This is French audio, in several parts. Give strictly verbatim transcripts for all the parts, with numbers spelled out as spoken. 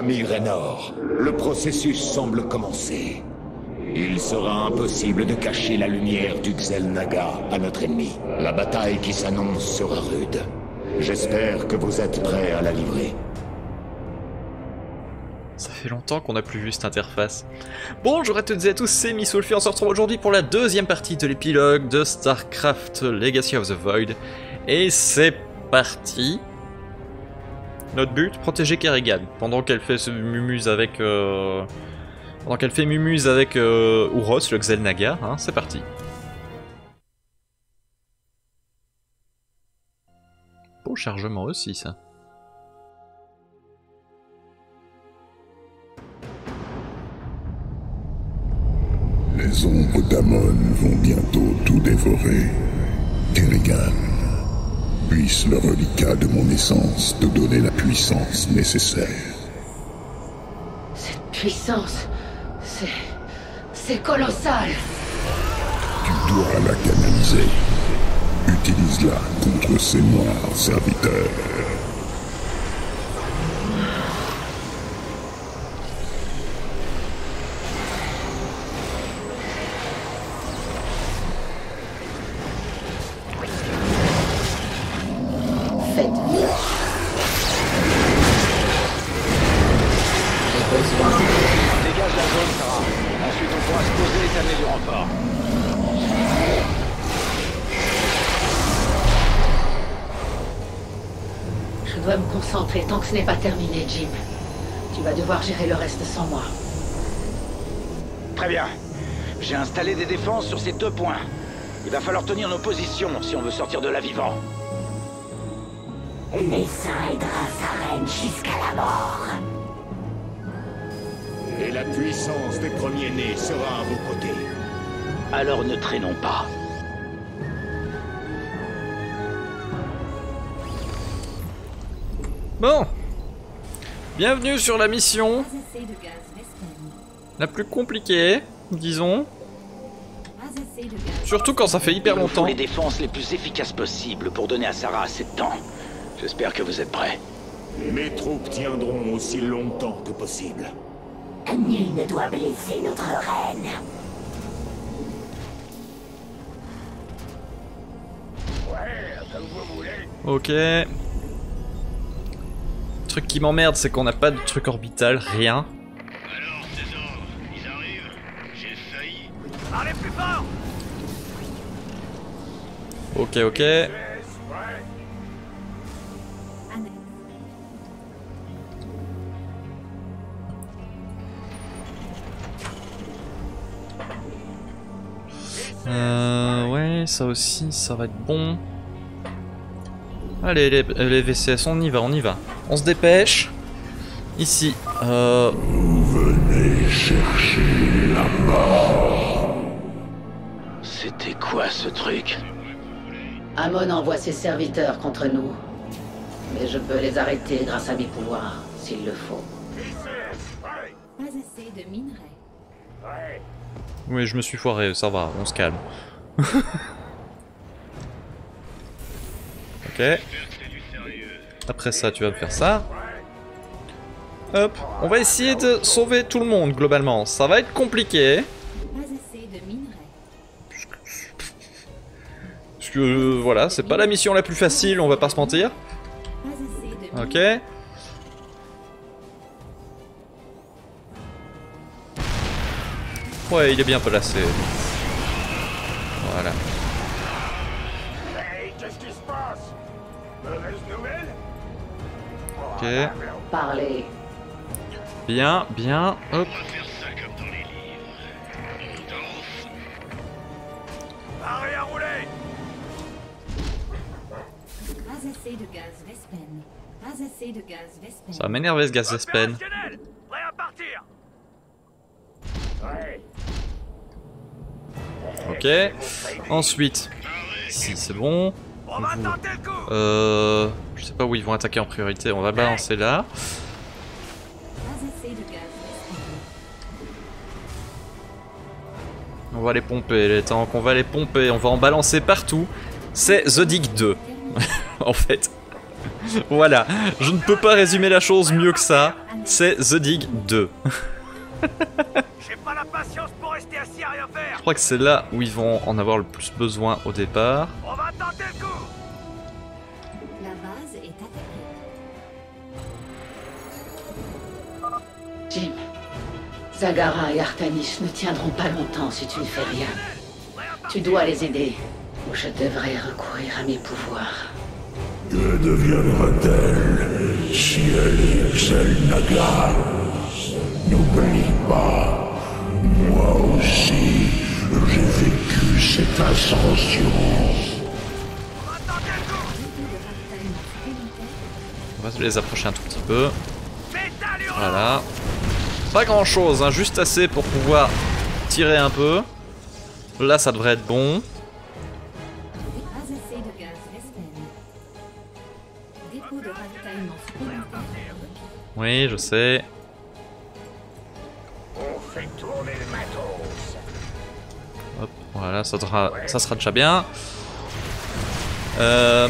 Ami Raynor, le processus semble commencer. Il sera impossible de cacher la lumière du Xel'Naga à notre ennemi. La bataille qui s'annonce sera rude. J'espère que vous êtes prêts à la livrer. Ça fait longtemps qu'on n'a plus vu cette interface. Bonjour à toutes et à tous, c'est Missoulfi. On se retrouve aujourd'hui pour la deuxième partie de l'épilogue de StarCraft Legacy of the Void. Et c'est parti. Notre but, protéger Kerrigan pendant qu'elle fait ce mumuse avec... Euh... Pendant qu'elle fait mumuse avec euh, Ouros, le Xel'Naga, hein, c'est parti. Beau chargement aussi, ça. Les ombres d'Amon vont bientôt tout dévorer. Kerrigan, puisse le reliquat de mon essence te donner la puissance nécessaire. Cette puissance, c'est... c'est colossal. Tu dois la canaliser. Utilise-la contre ces noirs serviteurs. Tant que ce n'est pas terminé, Jim. Tu vas devoir gérer le reste sans moi. Très bien. J'ai installé des défenses sur ces deux points. Il va falloir tenir nos positions si on veut sortir de là vivant. L'essaim aidera sa reine jusqu'à la mort. Et la puissance des premiers-nés sera à vos côtés. Alors ne traînons pas. Bon, bienvenue sur la mission la plus compliquée, disons. Surtout quand ça fait hyper longtemps. Les défenses les plus efficaces possibles pour donner à Sarah assez de temps. J'espère que vous êtes prêts. Mes troupes tiendront aussi longtemps que possible. Nul ne doit blesser notre reine. Ok. Le truc qui m'emmerde, c'est qu'on n'a pas de truc orbital, rien. Alors, Trésor, ils arrivent. J'ai failli. Parlez plus fort. Ok, ok. Euh, ouais, ça aussi, ça va être bon. Allez, les, les V C S, on y va, on y va. On se dépêche. Ici. Euh... Vous venez chercher la mort. C'était quoi ce truc? Amon envoie ses serviteurs contre nous. Mais je peux les arrêter grâce à mes pouvoirs, s'il le faut. Pas assez de minerais. Oui, je me suis foiré, ça va, on se calme. Ok. Après ça, tu vas me faire ça. Hop, on va essayer de sauver tout le monde, globalement. Ça va être compliqué. Pas assez de minerais. Parce que, euh, voilà, c'est pas la mission la plus facile, on va pas se mentir. Pas assez de minerais. Ok. Ouais, il est bien placé. Voilà. Ok. Parlez. Bien, bien, hop. On va faire ça comme dans les livres. On danse. Arrêt à rouler. Pas assez de gaz Vespen. Pas assez de gaz Vespen. Ça va m'énerver ce gaz Vespen. Prêt à partir. Ok. Ensuite, ici c'est bon. On va tenter le coup. Euh, je sais pas où ils vont attaquer en priorité. On va balancer là. Pas assez de gaz Vespen. On va les pomper les tanks. On va les pomper. On va en balancer partout. C'est The Dig deux. En fait. Voilà, je ne peux pas résumer la chose mieux que ça. C'est The Dig deux. J'ai pas la patience pour rester assis à rien faire. Je crois que c'est là où ils vont en avoir le plus besoin au départ. On va tenter le coup. La base est attaquée. Jim, Zagara et Artanis ne tiendront pas longtemps si tu ne fais rien. Tu dois les aider, ou je devrais recourir à mes pouvoirs. Que deviendra-t-elle si elle est Xel'Naga? N'oublie pas, moi aussi, j'ai vécu cette ascension. On va se les approcher un tout petit peu. Voilà. Pas grand chose, hein, juste assez pour pouvoir tirer un peu. Là, ça devrait être bon. Pas assez de gaz Vespen. Dépôt de ravitaillement supplémentaire. Oui, je sais. On fait tourner le matos. Hop, voilà, ça sera, ça sera déjà bien. Euh...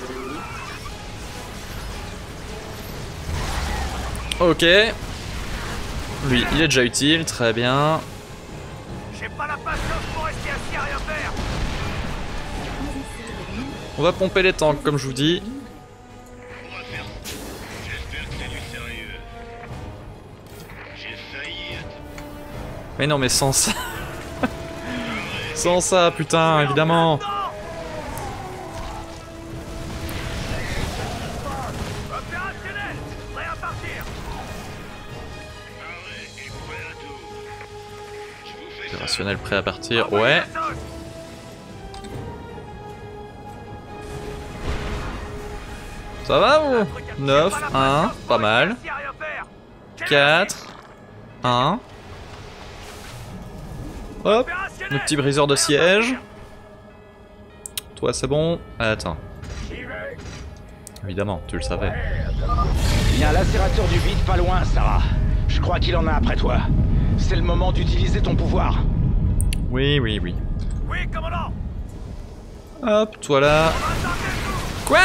Ok. Lui, il est déjà utile, très bien. J'ai pas la patience pour rester assis à rien faire. On va pomper les tanks, comme je vous dis. On va faire. J'espère que c'est du sérieux. J'ai failli. Mais non, mais sans ça. Sans ça, putain, évidemment. Opérationnel. Prêt à partir. Arrête, il est prêt à tout. Je vous fais ça. Opérationnel prêt à partir, ouais. Ça va ou neuf, un, pas mal. quatre, un. Hop, le petit briseur de siège. Toi c'est bon. Attends. Évidemment, tu le savais. Il y a un lacérateur du vide pas loin, Sarah. Je crois qu'il en a après toi. C'est le moment d'utiliser ton pouvoir. Oui, oui, oui. Oui, commandant. Hop, toi là. On va tenter le coup. Quoi?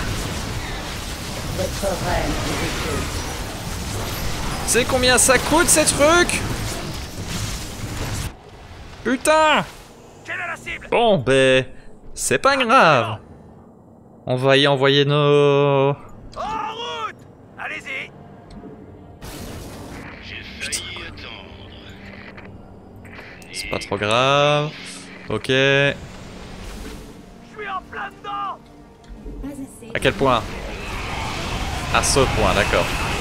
Votre reine vous écoute. C'est combien ça coûte ces trucs? Putain! Quelle est la cible? Bon, ben, c'est pas grave. On va y envoyer nos... En route. Allez-y. J'ai failli attendre. C'est pas trop grave. Ok. Je suis en plein dedans. Pas assez. À quel point? À ce point, d'accord.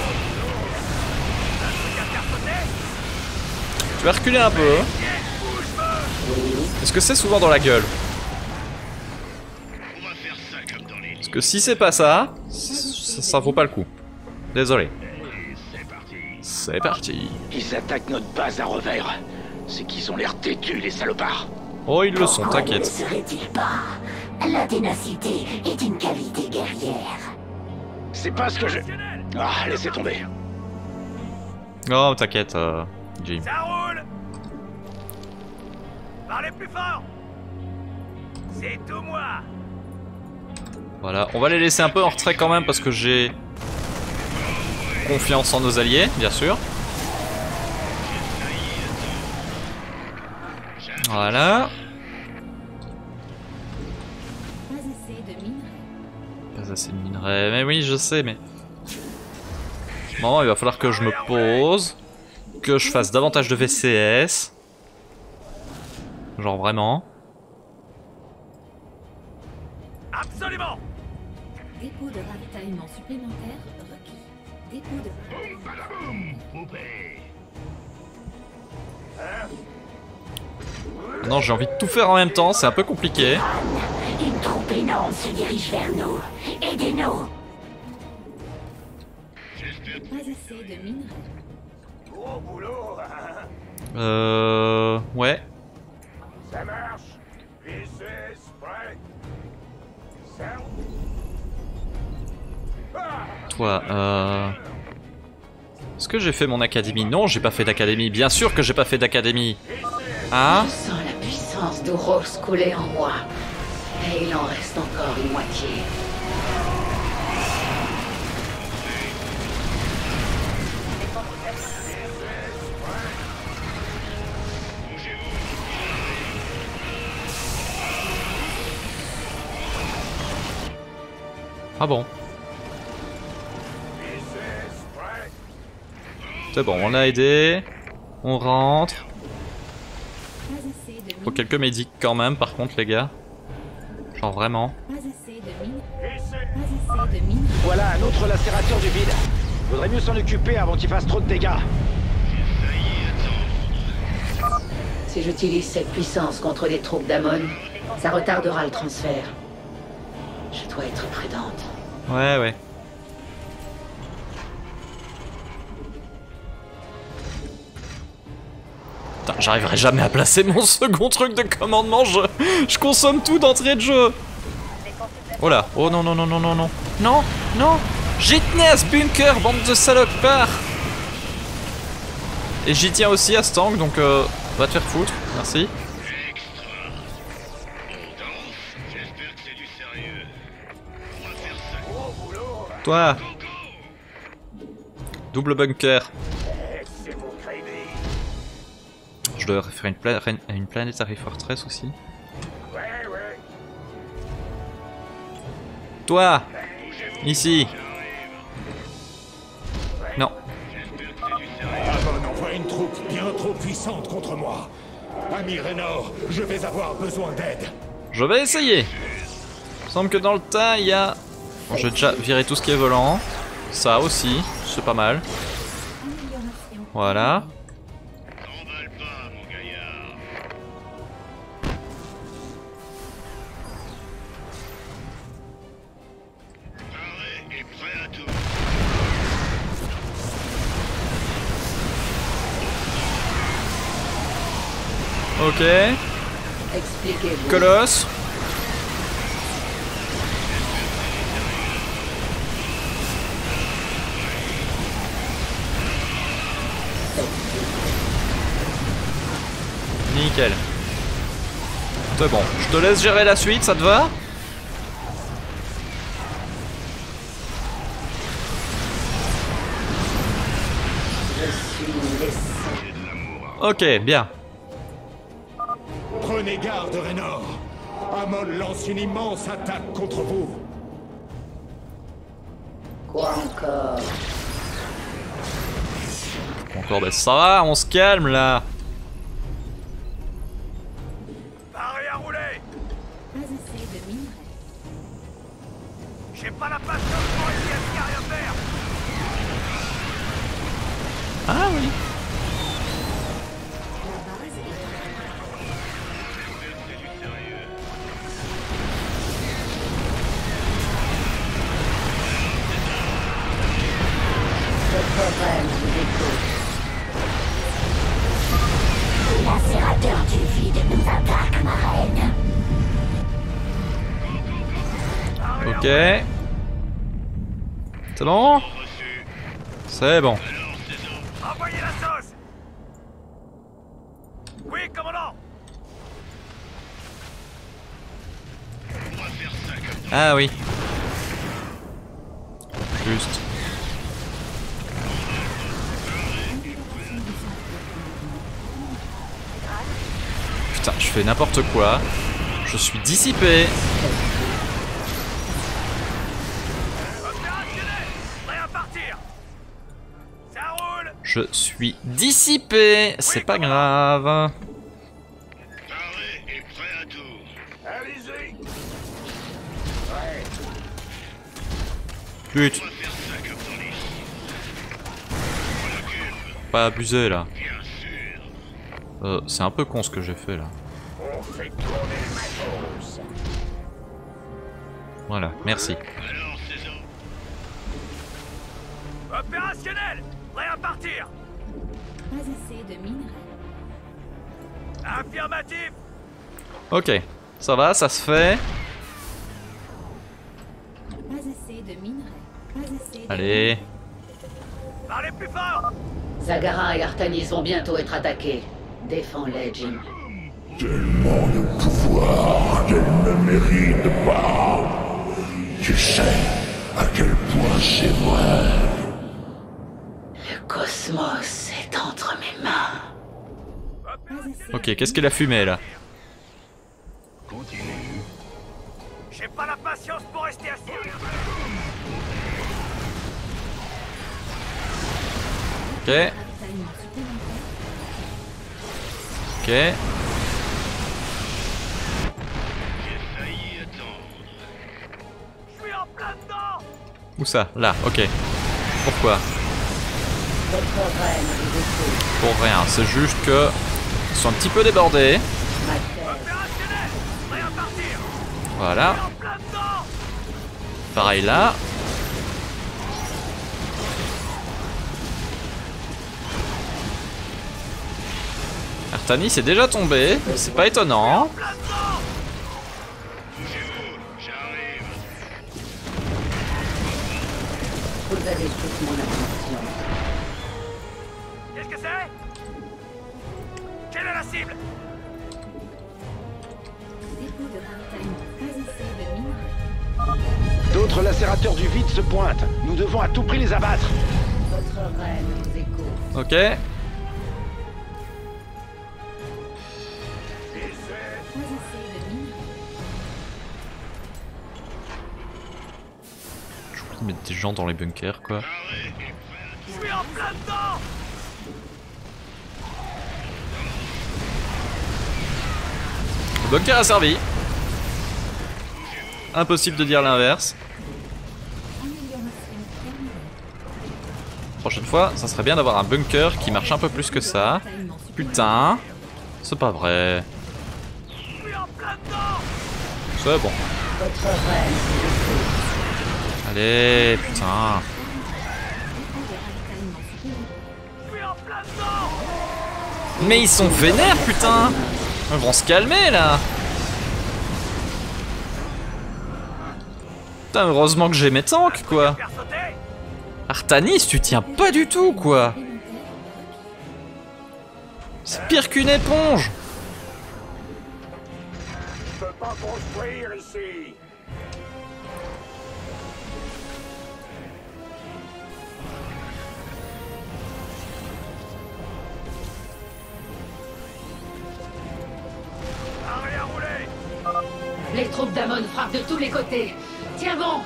Tu vas reculer un peu. Est-ce que c'est souvent dans la gueule? On va faire ça comme dans les Parce que si c'est pas ça, ça, ça vaut pas le coup. Désolé. C'est parti. C'est parti. Ils attaquent notre base à revers. C'est qu'ils ont l'air têtus, les salopards. Oh, ils le sont, Pourquoi ne le t'inquiète. serait-il pas? La ténacité est une qualité guerrière. C'est pas ce que je... Ah, laissez tomber. Oh, t'inquiète, euh, Jim. Ça roule. Parlez plus fort. C'est tout moi. Voilà, on va les laisser un peu en retrait quand même parce que j'ai confiance en nos alliés, bien sûr. Voilà. Pas assez de minerais. Pas assez de minerais. Mais oui, je sais, mais... Bon, il va falloir que je me pose. Que je fasse davantage de V C S. Genre vraiment. Absolument. Dépôt de ravitaillement supplémentaire requis. Dépôt de Non, j'ai envie de tout faire en même temps, c'est un peu compliqué. Une troupe énorme se dirige vers nous. Aidez-nous! Pas assez de minerais. Gros boulot. Euh... Ouais. Ça marche. Vissez, spray. Serre. Toi, euh... Est-ce que j'ai fait mon académie? Non, j'ai pas fait d'académie. Bien sûr que j'ai pas fait d'académie. Hein? Je sens la puissance d'Ouros couler en moi. Et il en reste encore une moitié. Ah bon? C'est bon, on l'a aidé. On rentre. Faut quelques médics quand même, par contre, les gars. Genre vraiment. Voilà un autre lacérateur du vide. Vaudrait mieux s'en occuper avant qu'il fasse trop de dégâts. Si j'utilise cette puissance contre les troupes d'Amon, ça retardera le transfert. Je dois être prudente. Ouais, ouais. Putain, j'arriverai jamais à placer mon second truc de commandement, je, je consomme tout d'entrée de jeu. Oh là, oh non, non, non, non, non, non. Non, non. J'y tenais à ce bunker, bande de salopards. Et j'y tiens aussi à ce tank, donc euh, va te faire foutre, merci. Toi. Double bunker. Je dois faire une, pla une Planetary Fortress aussi. Toi. Ici. Non. Amon envoie une troupe bien trop puissante contre moi. Ami Raynor, je vais avoir besoin d'aide. Je vais essayer. Il me semble que dans le tas, il y a... Bon, je vais déjà virer tout ce qui est volant. Ça aussi, c'est pas mal. Voilà. Ok. Colosse. Nickel. C'est bon. Je te laisse gérer la suite, ça te va? Ok, bien. Prenez garde, Raynor. Amon lance une immense attaque contre vous. Quoi encore? Encore, ben ça va, on se calme là. Paré à rouler. Pas assez de minerais. J'ai pas la patience pour essayer à ce qu'il y a rien à faire. Ah oui. Le lacérateur du vide nous attaque, ma reine. Ok. C'est bon? C'est bon. Envoyez la sauce. Oui, commandant. Ah oui. Juste. Putain, je fais n'importe quoi. Je suis dissipé. Je suis dissipé. C'est pas grave. Putain. Pas abusé là. Euh, c'est un peu con ce que j'ai fait là. Voilà, merci. Opérationnel. Prêt à partir. Pas assez de minerais. Affirmatif. Ok, ça va, ça se fait. Pas assez de minerais. Pas assez de Allez. Parlez plus fort. Zagara et Artanis vont bientôt être attaqués. Défends-les, Jim. Tellement de pouvoir qu'elle ne mérite pas. Tu sais à quel point c'est vrai. Le cosmos est entre mes mains. Ok, qu'est-ce qu'elle a fumé là? J'ai pas la patience pour rester assis. Ok. Ok. Où ça? Là, ok. Pourquoi? Pour rien, c'est juste que ils sont un petit peu débordés. Voilà. Pareil là. Artanis est déjà tombé, c'est pas étonnant. Vous avez toute mon attention. Qu'est-ce que c'est? Quelle est la cible? Dépôt de ravitaillement. Pas assez de minerais. D'autres lacérateurs du vide se pointent. Nous devons à tout prix les abattre. Votre reine vous écoute. Ok. Pas assez de minerais. J'oublie de mettre des gens dans les bunkers quoi. Je suis en plein dedans! Le bunker a servi. Impossible de dire l'inverse. Amélioration terminée. Prochaine fois, ça serait bien d'avoir un bunker qui marche un peu plus que ça. Putain. C'est pas vrai. Je suis en plein dedans! C'est bon. Votre reine vous écoute. Allez, putain. Je suis en plein dedans! Mais ils sont vénères, putain. Ils vont se calmer là. Putain, heureusement que j'ai mes tanks quoi. Faire sauter! Artanis, tu tiens pas du tout quoi. C'est pire qu'une éponge. Je peux pas construire ici! Arrêt à rouler! Les troupes d'Amon frappent de tous les côtés. Tiens bon.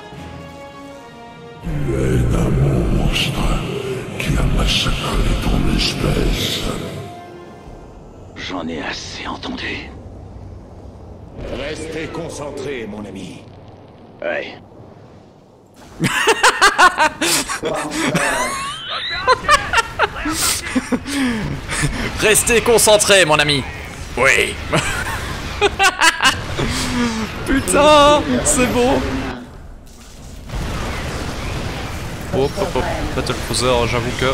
Tu es un monstre qui a massacré ton espèce. J'en ai assez entendu. Restez concentrés, mon ami. Ouais. Restez concentrés, mon ami. Oui. Putain, c'est beau. Hop, hop, hop. Battle Cruiser, j'avoue que.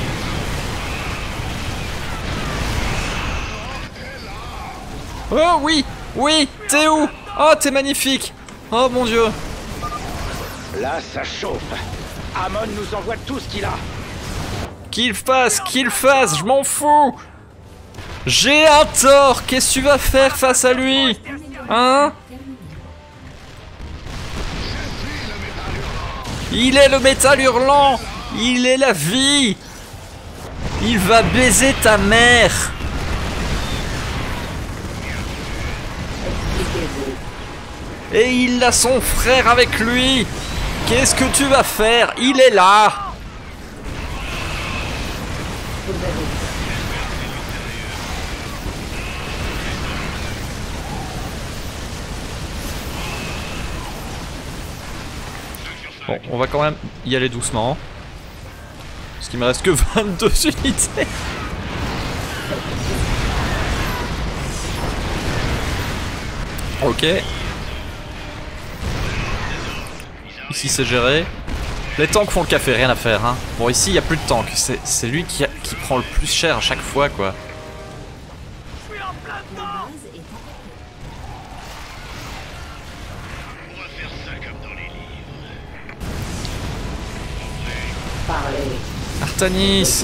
Oh oui, oui, t'es où? Oh, t'es magnifique. Oh mon dieu. Là, ça chauffe. Amon nous envoie tout ce qu'il a. Qu'il fasse, qu'il fasse, je m'en fous. J'ai un tort. Qu'est-ce que tu vas faire face à lui? Hein? Il est le métal hurlant. Il est la vie. Il va baiser ta mère. Et il a son frère avec lui. Qu'est-ce que tu vas faire? Il est là. Bon, on va quand même y aller doucement. Parce qu'il me reste que vingt-deux unités. Ok. Ici c'est géré. Les tanks font le café, rien à faire. Hein. Bon, ici il n'y a plus de tanks. C'est lui qui, a, qui prend le plus cher à chaque fois, quoi. Je suis en plein La dedans! base est attaquée. On va faire ça comme dans les livres. Parlez. Artanis.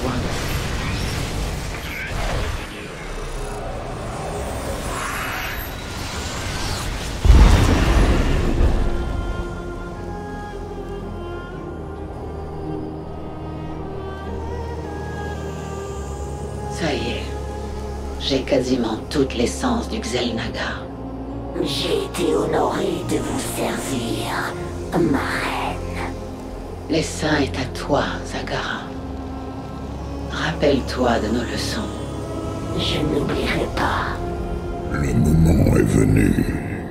Ça y est. J'ai quasiment toute l'essence du Xel'Naga. J'ai été honoré de vous servir, ma reine. L'essaim est à toi, Zagara. Rappelle-toi de nos leçons. Je n'oublierai pas. Le moment est venu.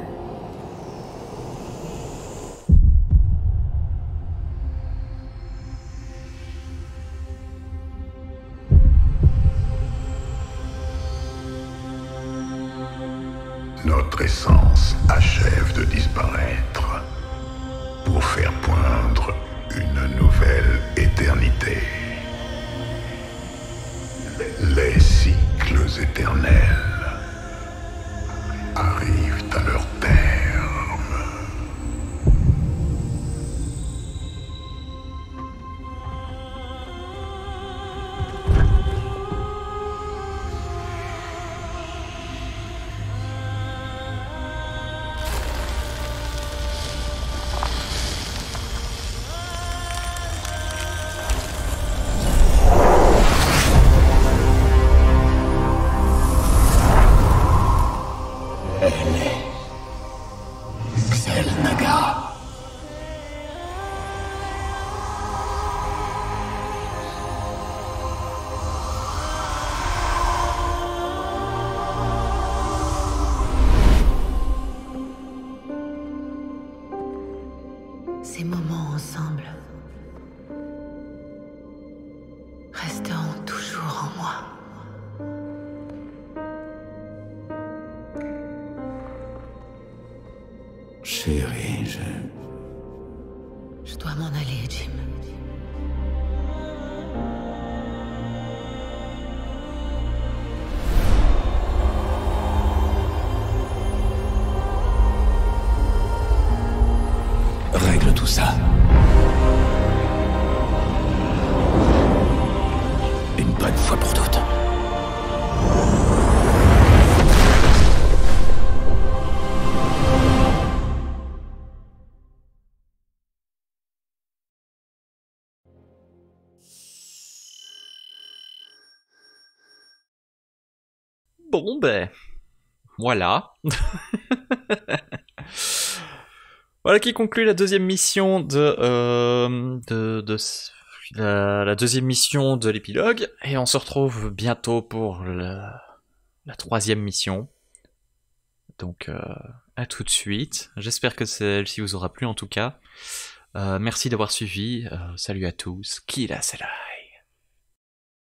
Notre essence achève de disparaître pour faire poindre une nouvelle éternité. Les cycles éternels arrivent à leur terme. Xel'Naga. Ces moments ensemble resteront toujours en moi. Chérie, je... Je dois m'en aller, Jim. Règle tout ça. Une bonne fois pour toutes. Bon ben, voilà. Voilà qui conclut la deuxième mission de, euh, de, de la, la deuxième mission de l'épilogue, et on se retrouve bientôt pour le, la troisième mission. Donc euh, à tout de suite. J'espère que celle-ci vous aura plu en tout cas. Euh, merci d'avoir suivi. Euh, salut à tous. Qui là, c'est là.